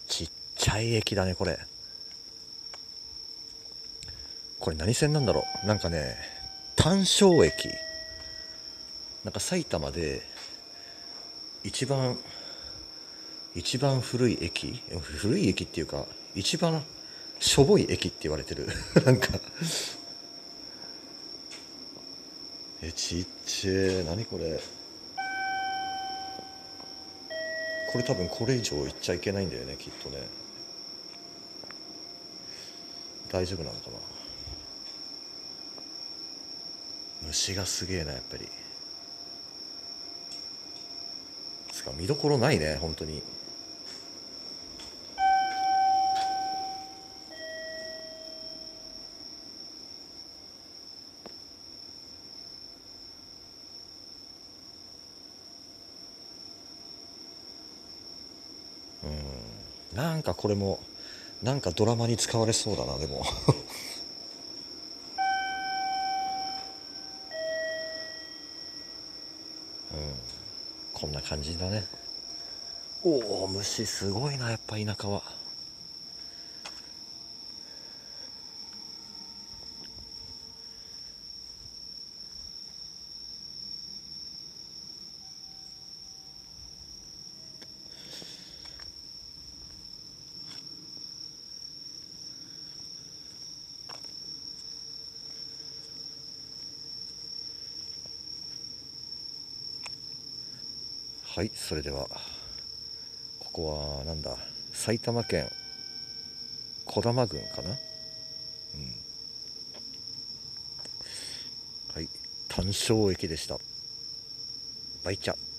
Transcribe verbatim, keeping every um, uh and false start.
ちっちゃい駅だねこれ。これ何線なんだろう。なんかね、単勝駅、なんか埼玉で一番一番古い駅、古い駅っていうか一番しょぼい駅って言われてるなんかえちっちゃい、何これ。これ多分これ以上行っちゃいけないんだよねきっとね。大丈夫なのかな。虫がすげえなやっぱり。つか見どころないね本当に。なんかこれもなんかドラマに使われそうだなでもこんな感じだね。おお、虫すごいなやっぱ田舎は。はい、それではここはなんだ、埼玉県児玉郡かな。はい、単勝駅でした。バイチャ。